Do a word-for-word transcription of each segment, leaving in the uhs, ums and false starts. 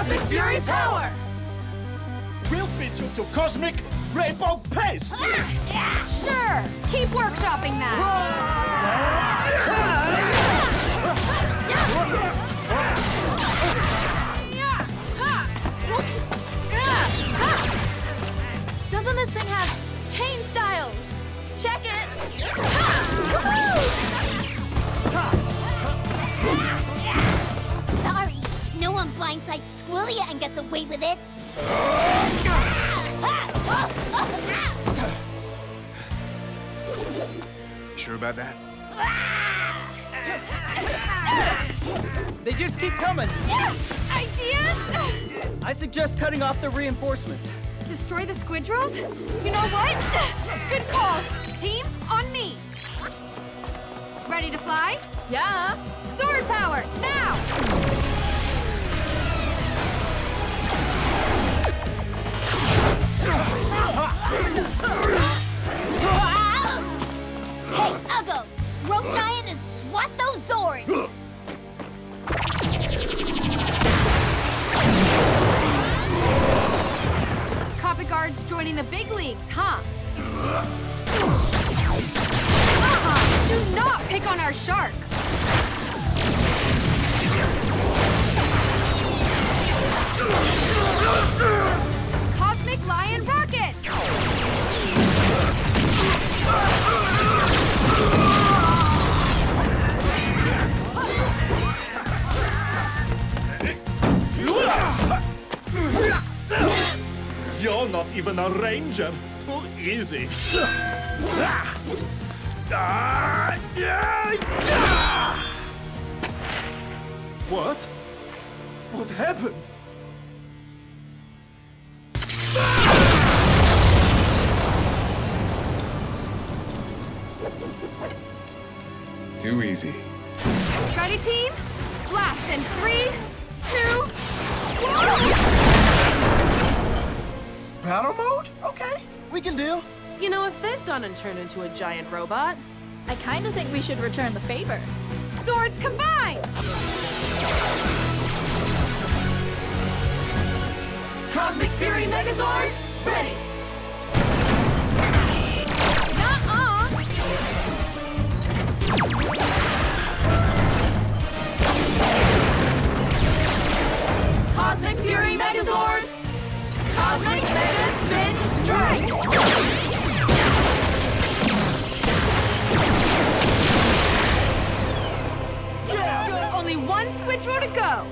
Cosmic Fury power! We'll beat you to Cosmic Rainbow Paste! Sure! Keep workshopping that! Doesn't this thing have chain style? Check it! Sorry, no one blindsides Squidrills and gets away with it. Sure about that? They just keep coming. Ideas? I suggest cutting off the reinforcements. Destroy the squidrills? You know what? Good call. Team, on me. Ready to fly? Yeah. Sword power, now! Hey, Uggo! Grow giant and swat those Zords! Copy guards joining the big leagues, huh? Uh-uh! Do not pick on our shark! Cosmic Lion Rocket! You're not even a ranger. Too easy. What? What happened? Too easy. Ready, team? Blast in three, two, one! Battle mode? Okay, we can deal. You know, if they've gone and turned into a giant robot, I kind of think we should return the favor. Swords combined! Cosmic Fury Megazord, ready! Nuh-uh! Cosmic Fury Megazord, Cosmic Mega Spin Strike! Yes! Only one squidrill to go!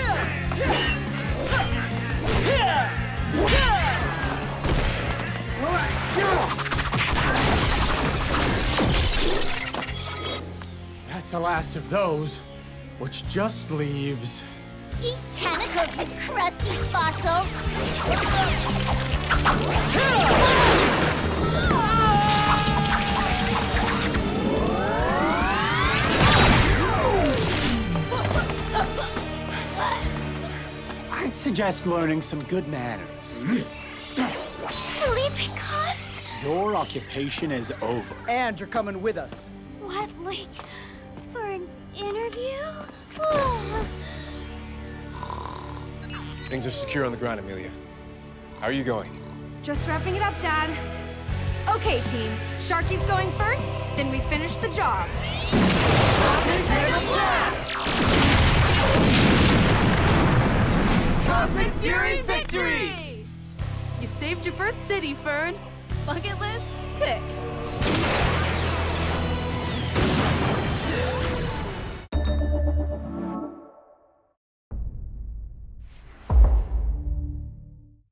That's the last of those, which just leaves... Eat tentacles, you crusty fossil! I'd suggest learning some good manners. Sleeping cuffs? Your occupation is over. And you're coming with us. What, like, for an interview? Oh. Things are secure on the ground, Amelia. How are you going? Just wrapping it up, Dad. Okay, team. Sharky's going first, then we finish the job. Cosmic Mega Blast! Cosmic Fury victory! you saved your first city, Fern. Bucket list?